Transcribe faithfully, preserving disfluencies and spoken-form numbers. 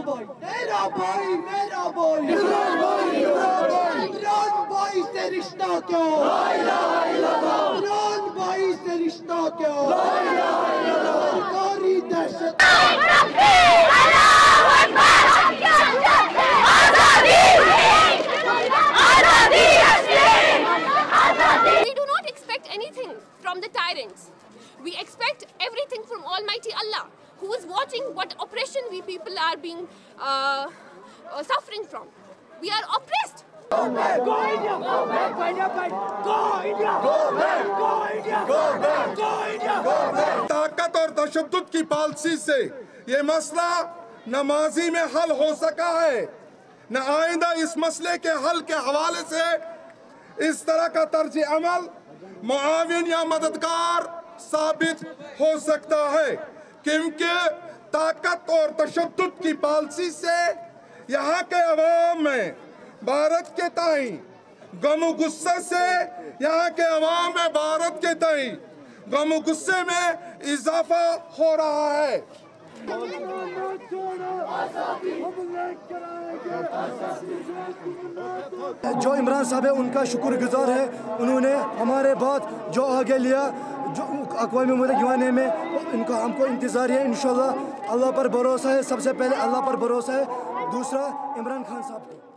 भाई तेरा भाई मेरा भाई इमरान भाई इमरान भाई इमरान भाई से रिश्ता क्यों ला इलाहा इल्लल्लाह इमरान भाई से रिश्ता क्यों ला इलाहा इल्लल्लाह सरकारी दहशत We do not expect anything from the tyrants. We expect everything from Almighty Allah, who is watching what oppression we people are being uh, uh, suffering from. We are oppressed. Go back! Go India! Go back! Go India! Go India! Go back! Go India! Go back! Go India! Go back! ताकत और तशद्दुद की policy से ये मसला न माजी में हल हो सका है, न आइंदा इस मसले के हल के हवाले से इस तरह का तर्ज अमल मुआविन या मददगार साबित हो सकता है, क्योंकि ताकत और तशद्दुद की पॉलिसी से यहाँ के अवाम में भारत के ताई गम गुस्से से यहाँ के अवाम में भारत के ताई गम गुस्से में इजाफा हो रहा है। जो इमरान साहब है उनका शुक्रगुजार है, उन्होंने हमारे बात जो आगे लिया जो अक़वाम मुत्तहिदा में इनका हमको इंतज़ार है। इंशाल्लाह अल्लाह पर भरोसा है, सबसे पहले अल्लाह पर भरोसा है, दूसरा इमरान खान साहब को।